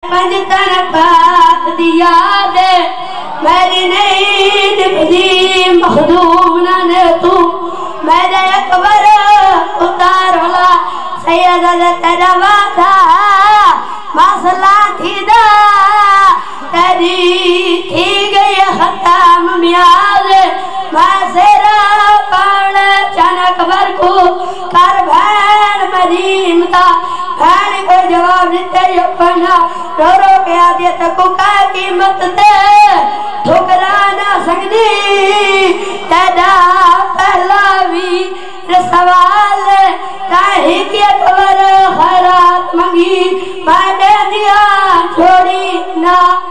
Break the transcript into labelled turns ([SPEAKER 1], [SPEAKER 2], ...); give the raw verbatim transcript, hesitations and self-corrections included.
[SPEAKER 1] पंजतन बात दिया दे मेरी नहीं निभदी मखदूम ने तू मेरे अकबर उतार वाला सैयद तेरा वादा मसला थी दा तेरी थी गई खत्म मियाद मैं सेरा पाण चन अकबर को कर भैन मरीम था भैन को जवाब देते यो पना रो रो के आदियत को का कीमत दे ठुकरा ना सकदी तेरा पहला भी सवाल काहे की अकबर खैरात मंगी मैंने दिया छोड़ी ना